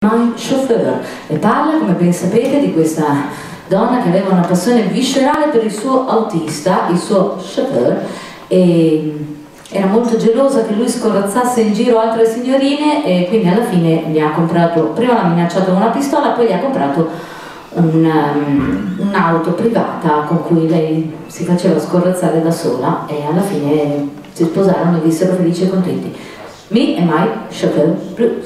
My Chauffeur, e parla, come ben sapete, di questa donna che aveva una passione viscerale per il suo autista, il suo chauffeur, e era molto gelosa che lui scorazzasse in giro altre signorine, e quindi alla fine gli ha comprato, prima l'ha minacciato con una pistola, poi gli ha comprato un'auto privata con cui lei si faceva scorazzare da sola, e alla fine si sposarono e vissero felici e contenti. Me and My Chauffeur Blues.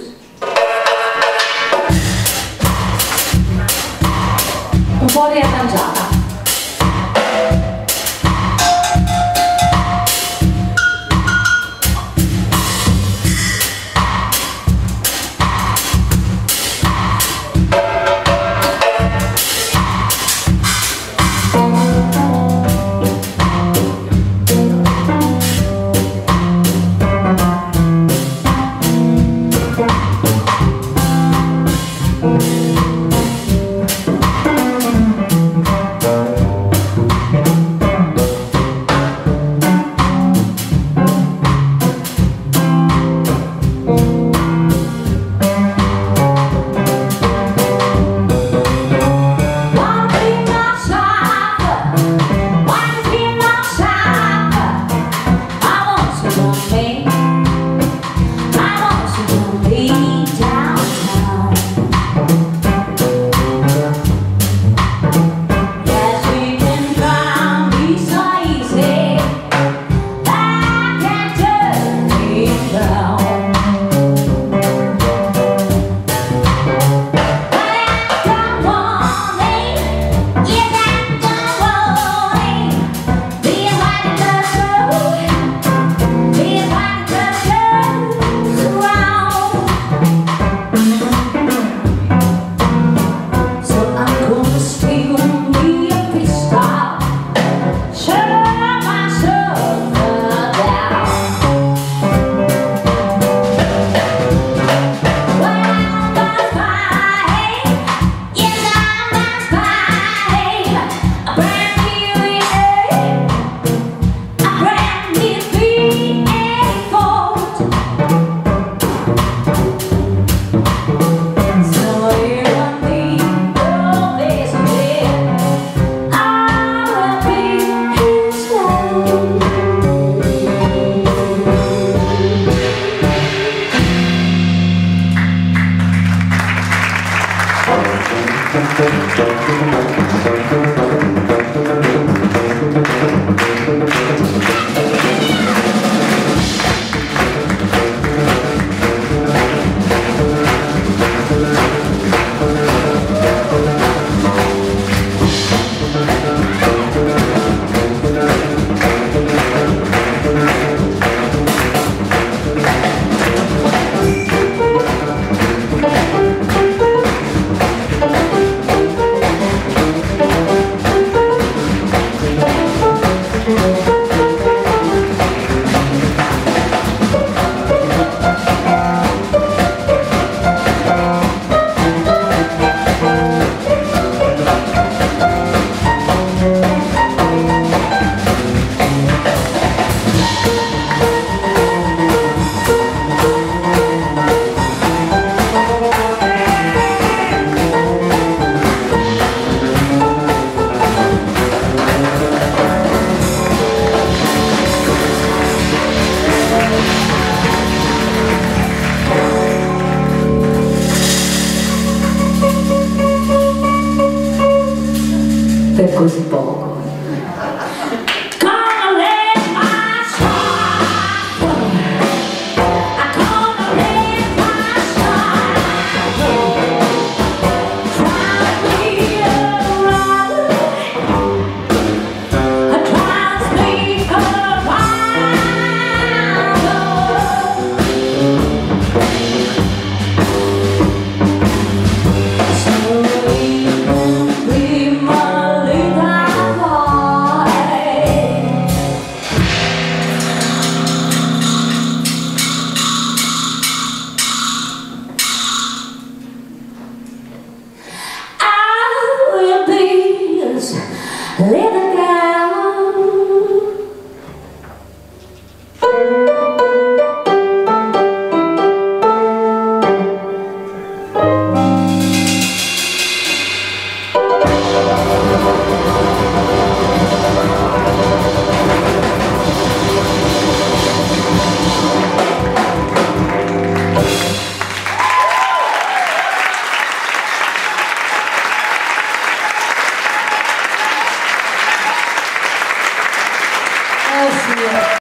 Un po' riarrangiata. Per così poco. Merci.